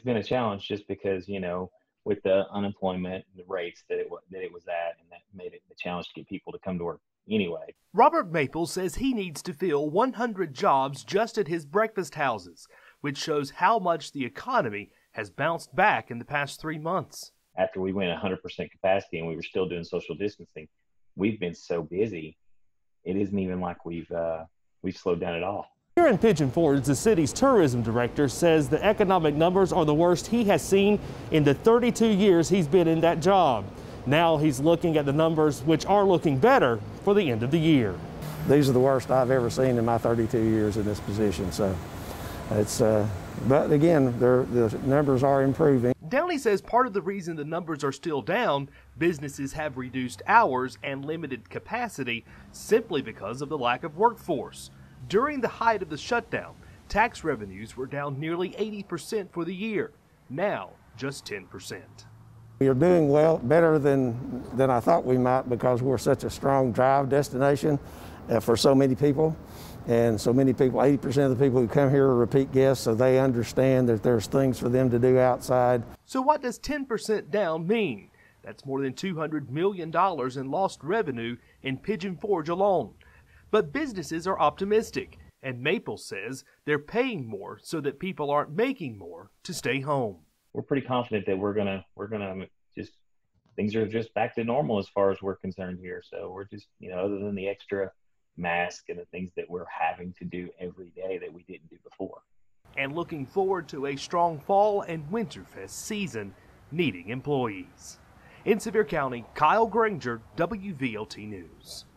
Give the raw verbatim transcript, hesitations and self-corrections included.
been a challenge just because, you know, with the unemployment and the rates that it, wa- that it was at, and that made it a challenge to get people to come to work anyway. Robert Maple says he needs to fill one hundred jobs just at his breakfast houses, which shows how much the economy has bounced back in the past three months. After we went one hundred percent capacity and we were still doing social distancing, we've been so busy, it isn't even like we've uh, we've slowed down at all. Here in Pigeon Forge, the city's tourism director says the economic numbers are the worst he has seen in the thirty-two years he's been in that job. Now he's looking at the numbers, which are looking better for the end of the year. These are the worst I've ever seen in my thirty-two years in this position. So it's, uh, but again, the numbers are improving. Downey says part of the reason the numbers are still down, businesses have reduced hours and limited capacity simply because of the lack of workforce. During the height of the shutdown, tax revenues were down nearly eighty percent for the year. Now, just ten percent. We are doing well, better than, than I thought we might, because we're such a strong drive destination uh, for so many people. And so many people, eighty percent of the people who come here are repeat guests, so they understand that there's things for them to do outside. So what does ten percent down mean? That's more than two hundred million dollars in lost revenue in Pigeon Forge alone. But businesses are optimistic, and Maple says they're paying more so that people aren't making more to stay home. We're pretty confident that we're gonna we're gonna just things are just back to normal as far as we're concerned here. So we're just, you know, other than the extra mask and the things that we're having to do every day that we didn't do before. And looking forward to a strong fall and Winterfest season needing employees. In Sevier County, Kyle Granger, W V L T News.